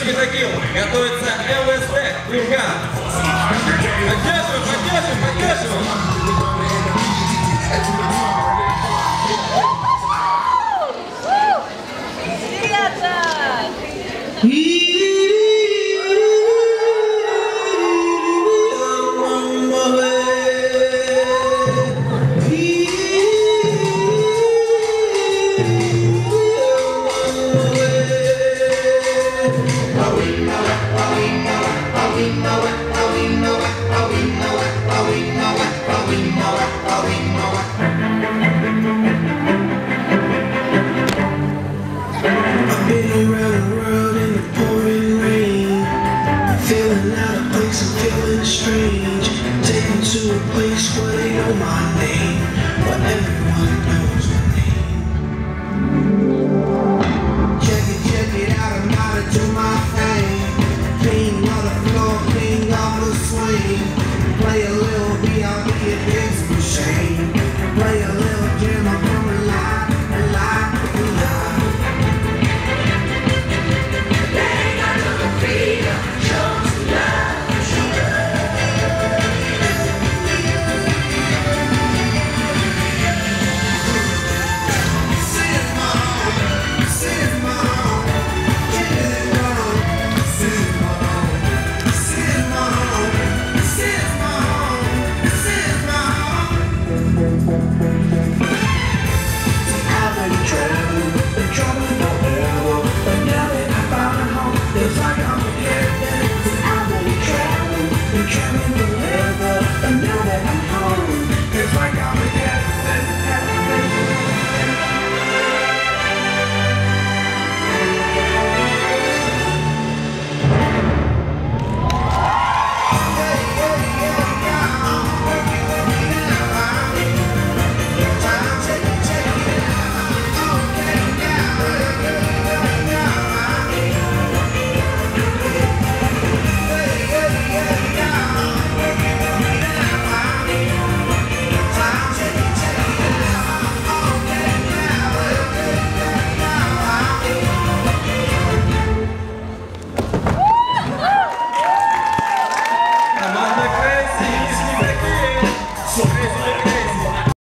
Юрий Закил, готовится ЛСТ, Курган. Поддерживаем, поддерживаем, поддерживаем. Strange, taken to a place where they know my name, where everyone knows my name. Check it out, I'm about to do my thing. King on the floor, king on the swing. Play a little B.I.B. against the shame. Play a little jam, I'm coming live, alive, alive. Bang under the feet, show some love. It's like